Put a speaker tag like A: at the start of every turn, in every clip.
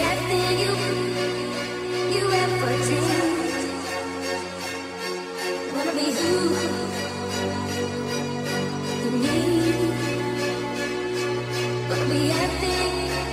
A: everything you ever dreamed. Wanna be who you need. Wanna be everything.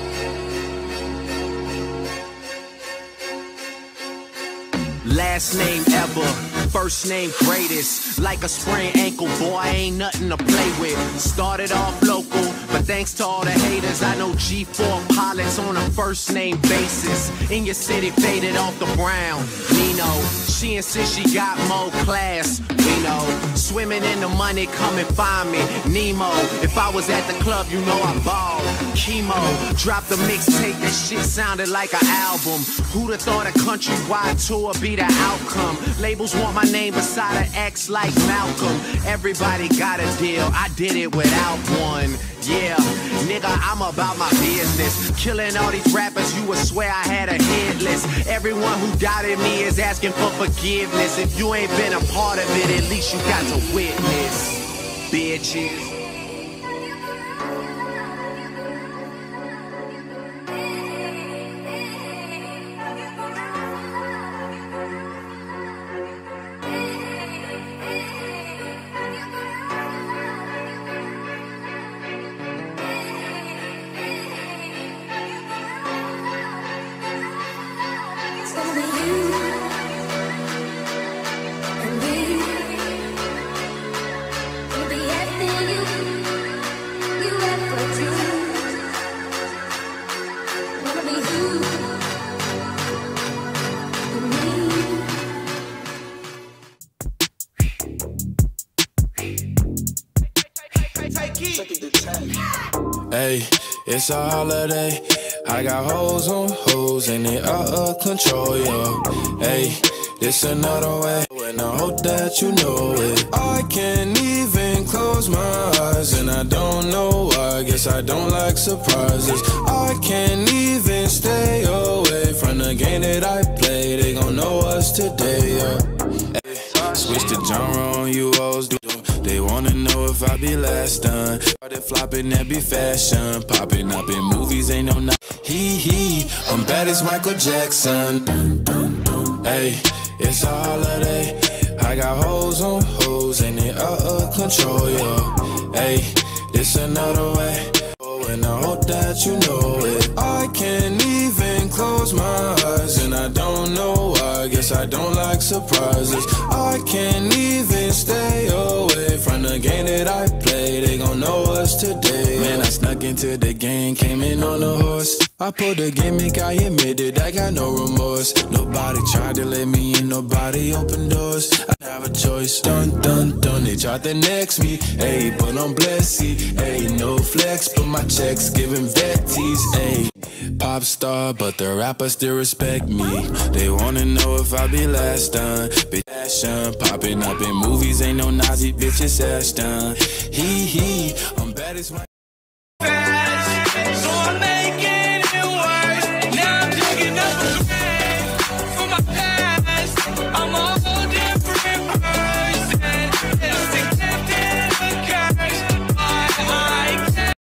B: Last name ever, first name greatest. Like a sprained ankle, boy, ain't nothing to play with. Started off local, but thanks to all the haters, I know G4 pilots on a first name basis. In your city, faded off the brown. Nino, she insists she got more class. We know, swimming in the money, come and find me. Nemo, if I was at the club, you know I balled. Chemo, dropped the mixtape, that shit sounded like an album. Who'd have thought a countrywide tour be the outcome? Labels want my name beside an X like Malcolm. Everybody got a deal, I did it without one. Yeah, nigga, I'm about my business. Killing all these rappers, you would swear I had a hit list. Everyone who doubted me is asking for forgiveness. If you ain't been a part of it, at least you got to witness, bitches.
C: Hey, it's a holiday. I got hoes on hoes and they out of control, yo. Hey, this another way, and I hope that you know it. I can't even close my eyes, and I don't know why. I guess I don't like surprises. I can't even stay away from the game that I play. They gon' know us today, yo. Hey, switch the genre on you hoes, do. They wanna know if I be last done. Started flopping, that be fashion. Popping up in movies, ain't no not. Hee, I'm bad as Michael Jackson. Hey, it's a holiday. I got hoes on hoes and they out of control, yo. Hey, this another way. Oh, and I hope that you know it. I can't even close my eyes, and I don't know why. I guess I don't like surprises. I can't even stay away from the game that I play. They gon' know us today. Man, I snuck into the game, came in on a horse. I pulled a gimmick, I admit it, I got no remorse. Nobody tried to let me in, nobody opened doors. I have a choice, dun dun dun. They tried to next me, ayy, but I'm blessed, ayy. No flex, but my checks giving vetties, ayy. Pop star, but the rappers still respect me. They wanna know if I be last done. Bitch, fashion, popping up in movies, ain't no Nazi bitches ass done. Hee, I'm bad as my